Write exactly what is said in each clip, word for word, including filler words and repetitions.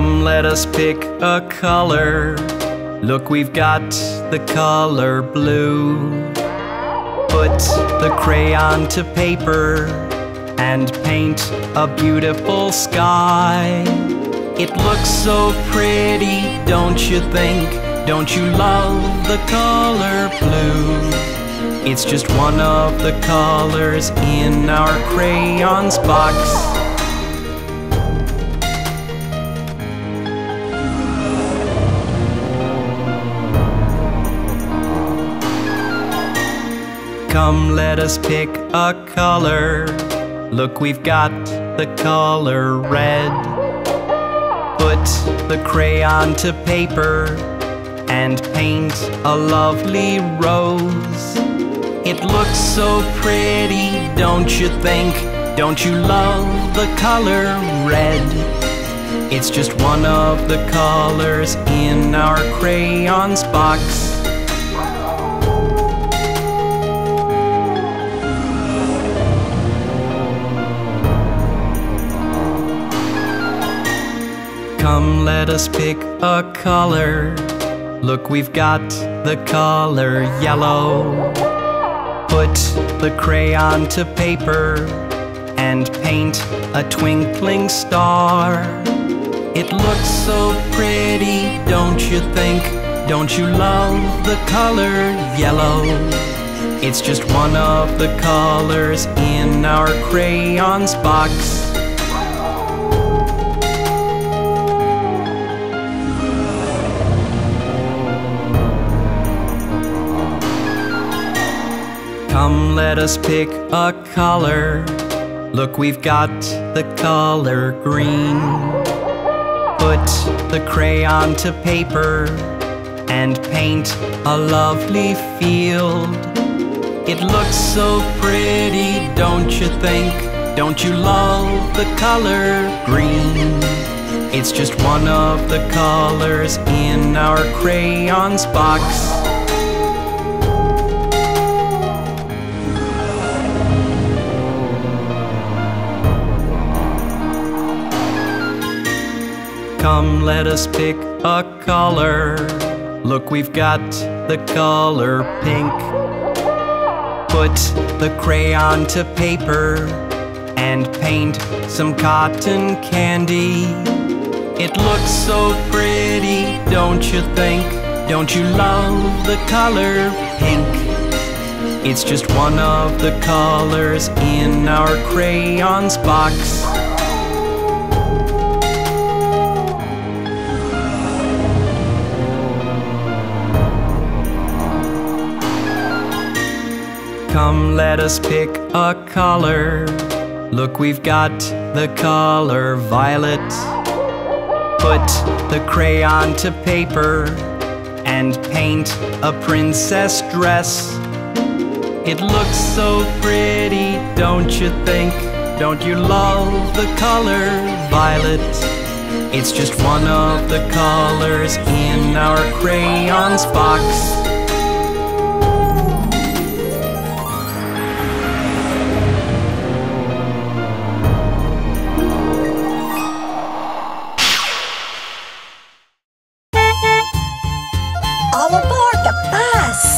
Come, let us pick a color. Look, we've got the color blue. Put the crayon to paper and paint a beautiful sky. It looks so pretty, don't you think? Don't you love the color blue? It's just one of the colors in our crayons box. Come, let us pick a color. Look, we've got the color red. Put the crayon to paper and paint a lovely rose. It looks so pretty, don't you think? Don't you love the color red? It's just one of the colors in our crayons box. Come, let us pick a color. Look, we've got the color yellow. Put the crayon to paper and paint a twinkling star. It looks so pretty, don't you think? Don't you love the color yellow? It's just one of the colors in our crayons box. Come, let us pick a color. Look, we've got the color green. Put the crayon to paper and paint a lovely field. It looks so pretty, don't you think? Don't you love the color green? It's just one of the colors in our crayons box. Come, let us pick a color. Look, we've got the color pink. Put the crayon to paper and paint some cotton candy. It looks so pretty, don't you think? Don't you love the color pink? It's just one of the colors in our crayons box. Come, let us pick a color. Look, we've got the color violet. Put the crayon to paper and paint a princess dress. It looks so pretty, don't you think? Don't you love the color violet? It's just one of the colors in our crayons box. All aboard the bus!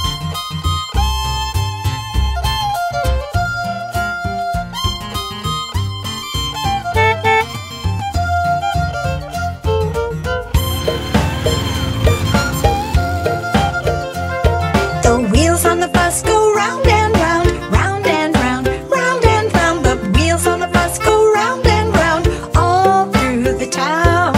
The wheels on the bus go round and round, round and round, round and round. The wheels on the bus go round and round, all through the town.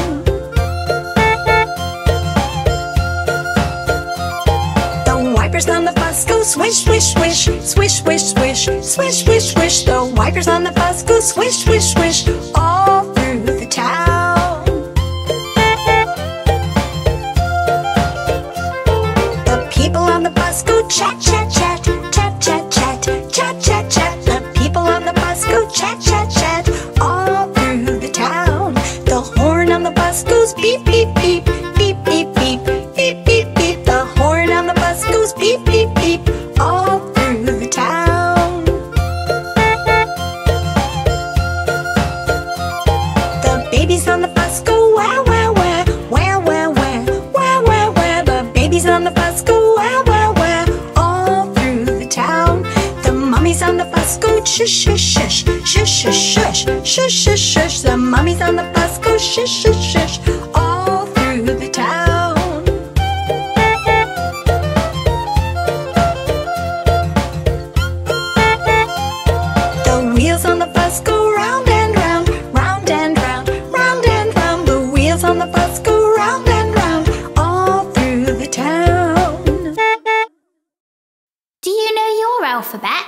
Wipers on the bus go swish, swish, swish, swish, swish, swish, swish, swish, swish. The wipers on the bus go swish, swish, swish, all through the town. The people on the bus go chat, chat, chat, chat, chat, chat, chat, chat, chat. The people on the bus go chat, chat, chat, all through the town. The horn on the bus goes beep, beep, beep, beep, beep, beep, beep, beep, beep. The horn on the bus goes beep, beep, beep, all through the town. shush, shush, shush, shush, shush, shush, shush, shush, shush. The mummies on the bus go shush, shush, shush, all through the town. The wheels on the bus go round and round, round and round, round and round. The wheels on the bus go round and round, all through the town. Do you know your alphabets?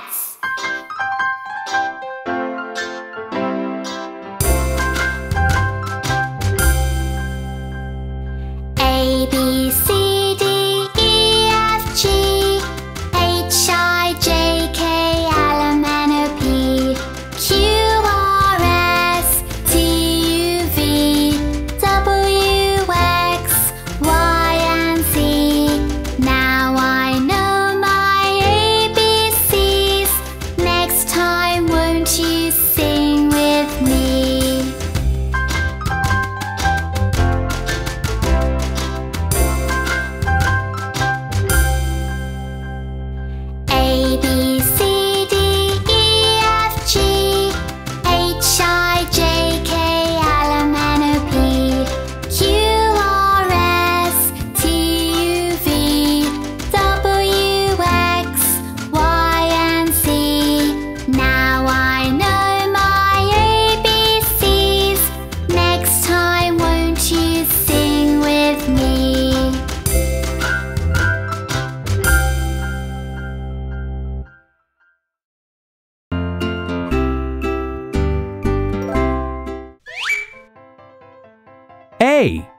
A, B, C, D, E, F, G, H, I, J, K, L, M, N, O, P, Q, R, S, T, U, V, W, X, Y, and Z. Now I know my A B Cs. Next time, won't you sing with me? A, B, C, D, E, F, G, H, I, J, K, L, M, N, O, P, Q, R, S, T, U, V, W, X, Y, and Z. Now I know my A B Cs. Next time, won't you sing with me? A,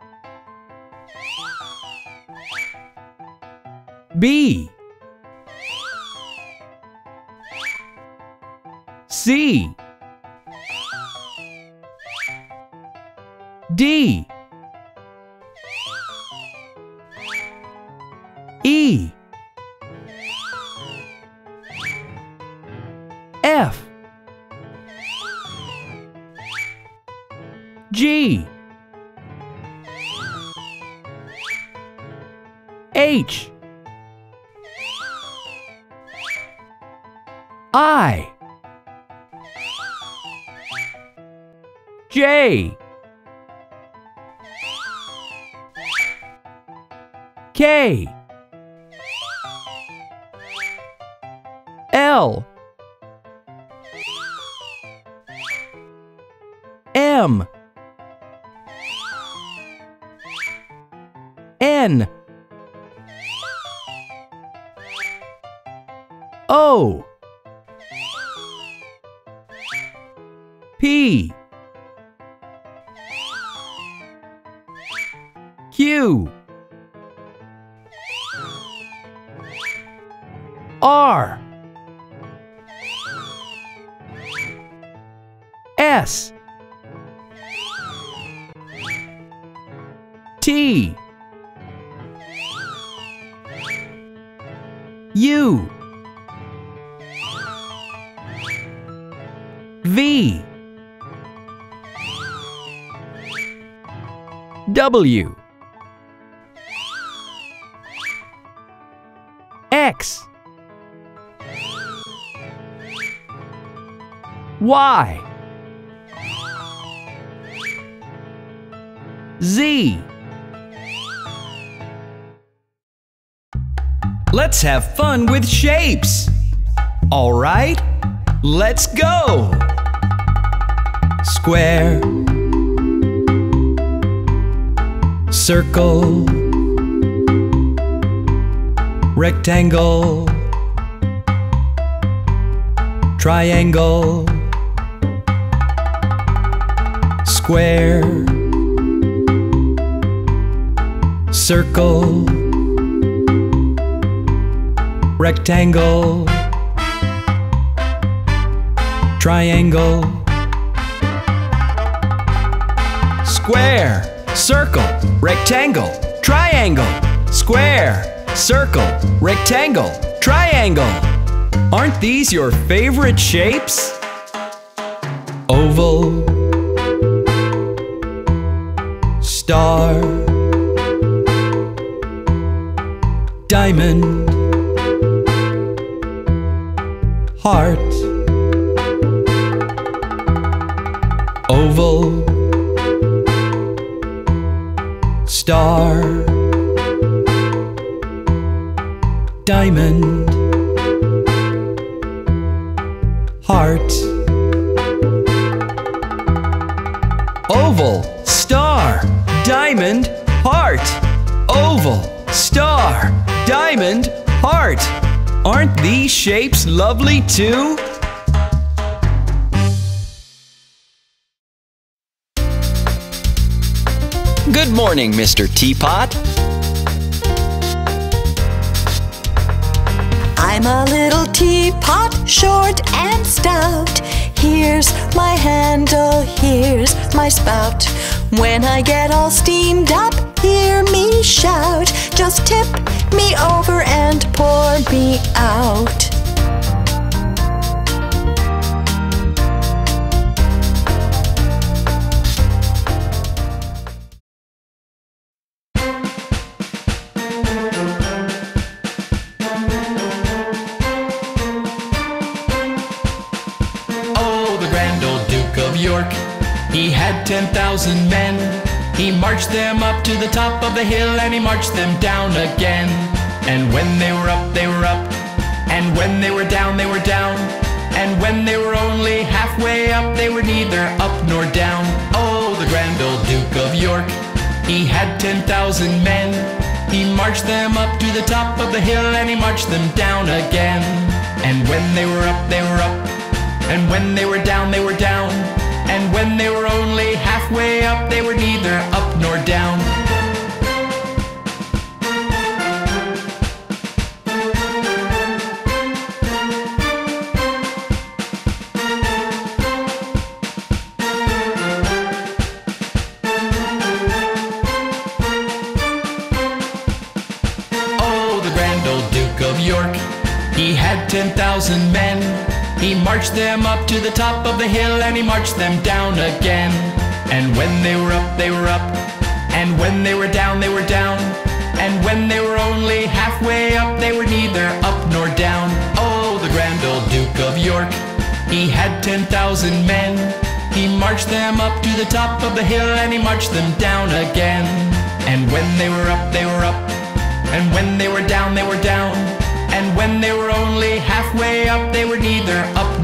B, C, D, E, F, G, H, I, J, K, L, M, N, O, P, Q, R, S, T, U, V, W, X, Y, Z. Let's have fun with shapes. All right, let's go. Square, circle, rectangle, triangle, square, circle, rectangle, triangle, square, circle, rectangle, triangle, square, circle, rectangle, triangle. Aren't these your favorite shapes? Oval, star, diamond, heart, Oval, star, diamond, heart. Oval, star, diamond, heart. Oval, star, diamond, heart. Aren't these shapes lovely too? Good morning, Mister Teapot. I'm a little teapot, short and stout. Here's my handle, here's my spout. When I get all steamed up, hear me shout. Just tip me over and pour me out. He had ten thousand men. He marched them up to the top of the hill, and he marched them down again. And when they were up, they were up, and when they were down, they were down. And when they were only halfway up, they were neither up nor down. Oh, the grand old Duke of York, he had ten thousand men. He marched them up to the top of the hill, and he marched them down again. And when they were up, they were up, and when they were down, they were down. And when they were only halfway up, they were neither up nor down. Oh, the grand old Duke of York, he had ten thousand men. He marched them up to the top of the hill, and he marched them down again. And when they were up, they were up, and when they were down, they were down. And when they were only halfway up, they were neither up nor down. Oh, the grand old Duke of York, he had ten thousand men. He marched them up to the top of the hill, and he marched them down again. And when they were up, they were up, and when they were down, they were down. And when they were only halfway up, they were neither up